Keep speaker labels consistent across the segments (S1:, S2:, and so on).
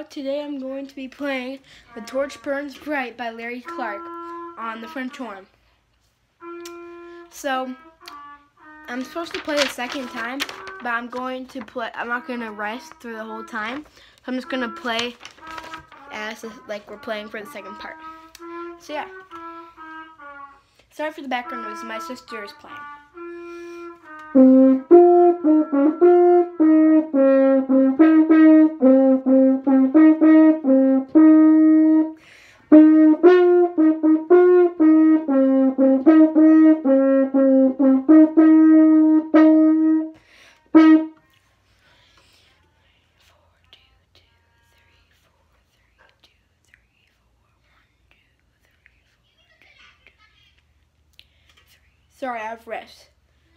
S1: today I'm going to be playing The Torch Burns Bright by Larry Clark on the French horn. So, I'm supposed to play the second time, but I'm not going to rest through the whole time. So I'm just going to play as if, like we're playing for the second part. So yeah. Sorry for the background noise, my sister is playing. Sorry, I have rest.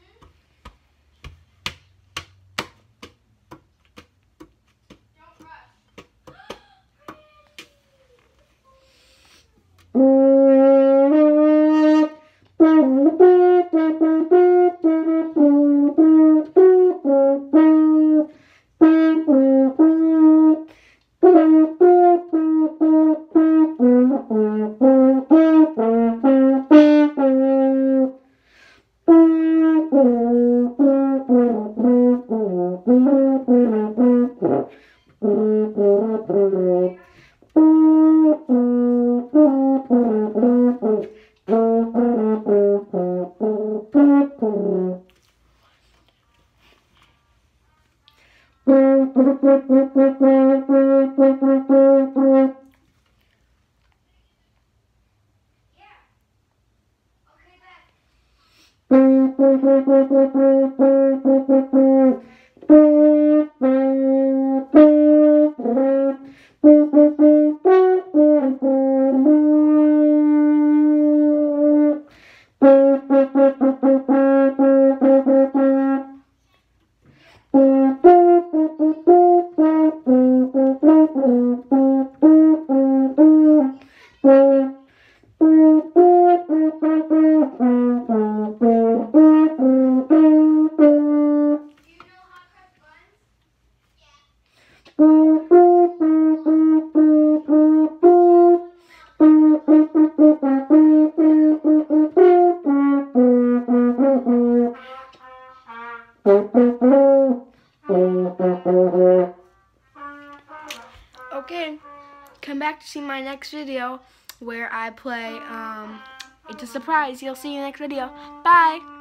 S1: Okay, come back to see my next video where I play It's a Surprise. You'll see you in the next video. Bye!